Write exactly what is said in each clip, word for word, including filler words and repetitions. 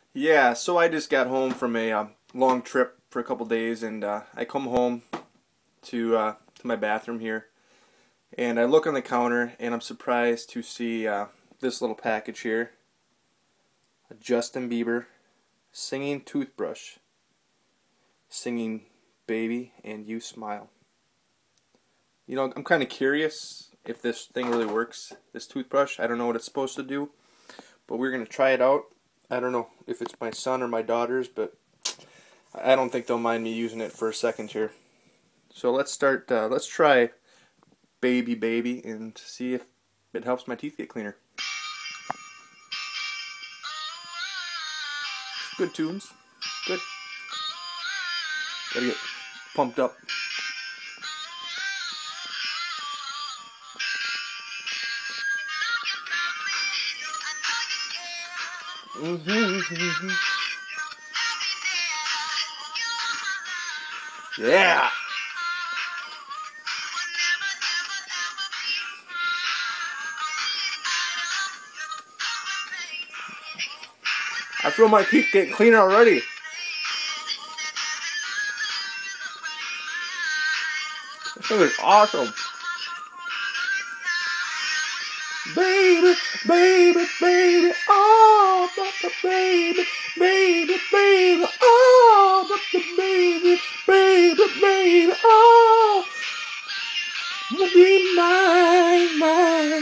Yeah, so I just got home from a uh, long trip for a couple days, and uh, I come home to uh, to my bathroom here, and I look on the counter, and I'm surprised to see uh, this little package here, a Justin Bieber singing toothbrush, singing "Baby and You Smile." You know, I'm kind of curious if this thing really works, this toothbrush. I don't know what it's supposed to do, but we're going to try it out. I don't know if it's my son or my daughter's, but I don't think they'll mind me using it for a second here. So let's start, uh, let's try Baby Baby and see if it helps my teeth get cleaner. Good tunes. Good. Gotta get pumped up. Mm-hmm, mm-hmm. Yeah. I feel my teeth get cleaner already. This thing is awesome. Baby, baby, baby, oh, but the baby, baby, baby, oh, but the baby, baby, baby, oh, will be mine, mine.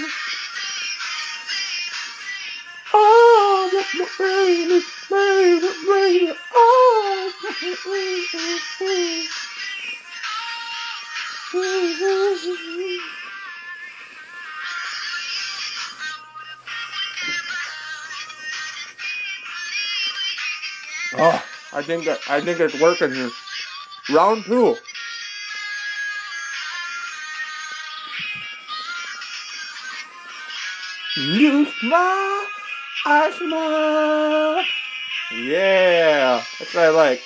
Oh, but the baby, baby, baby, oh, but the baby, baby. Oh, I think that I think it's working here. Round two. You smile, I smile. Yeah, that's what I like.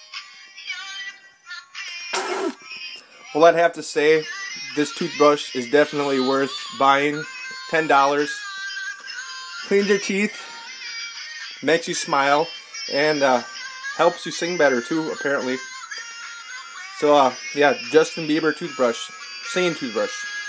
Well, I'd have to say this toothbrush is definitely worth buying. Ten dollars. Cleans your teeth, makes you smile, and uh, helps you sing better too, apparently. So, uh, yeah, Justin Bieber toothbrush, singing toothbrush.